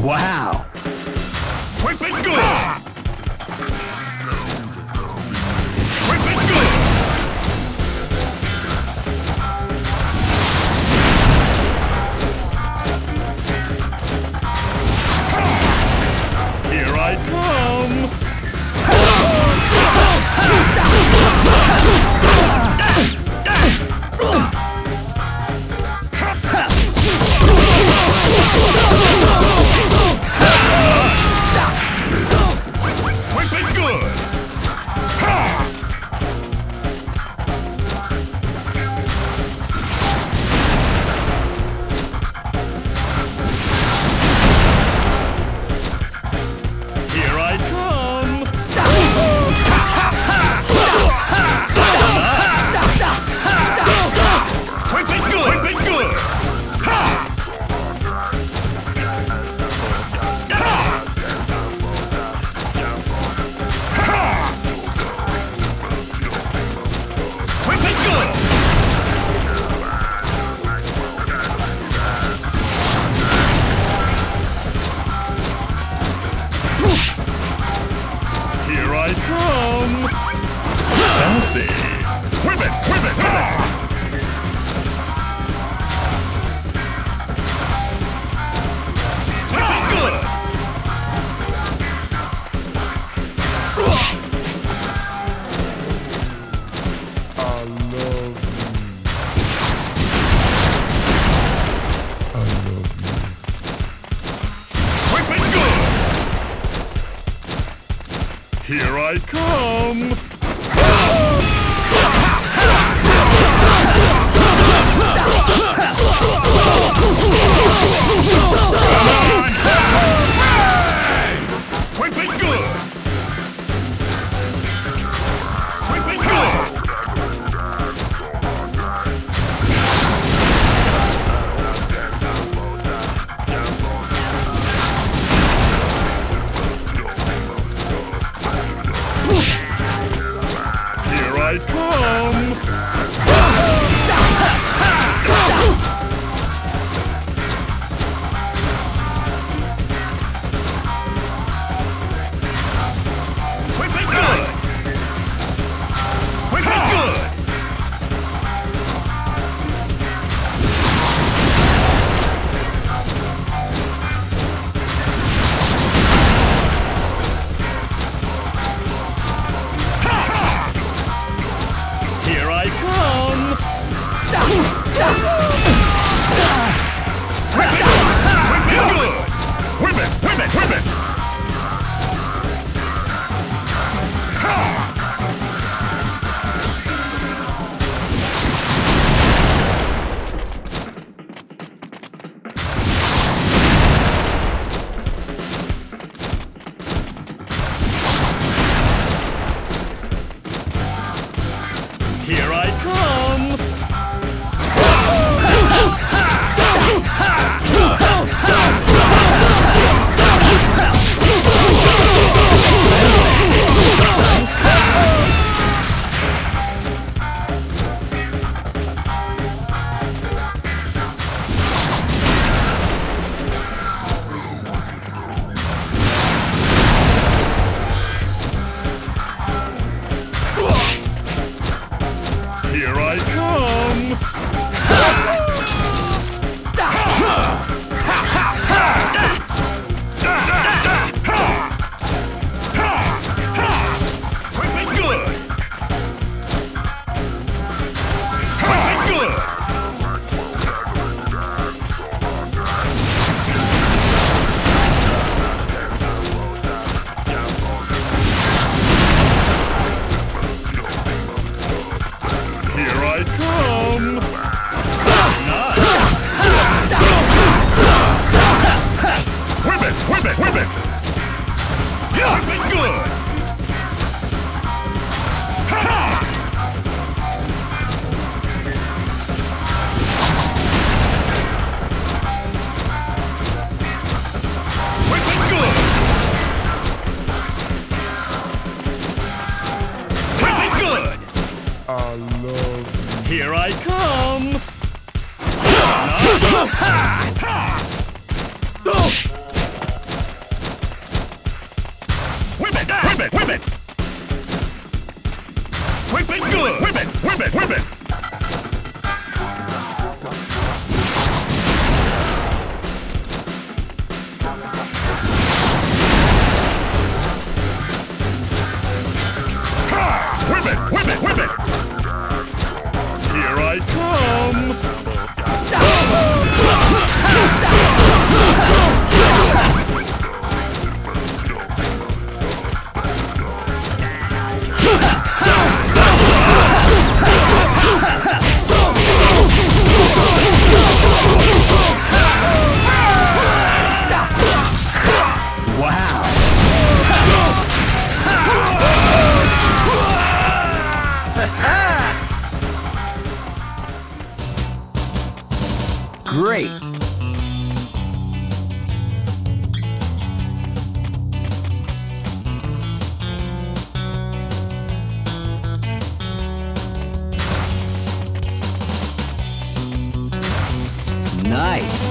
Wow! Whip it good! Whip it good! Here I come! Whip it good! Here I come! Whip it good! Whip it good! Whip it good! Here I come! Fancy! Whip it! Whip it! Whip it! Whip it good! I love you. Whip it good! Here I come! Whip it good! Whip it good! Here I come! Whip it good! Whip it good! Here I come! Whip it good! Whip it good! Whip it! Whip it! Whip it! Here I come! Here I come! Whip it good! Whip it good! Here I come! Whip it! Whip it! Whip it! Whip it good! Whip it good! Whip it good! I love you. Here I come! great. Nice.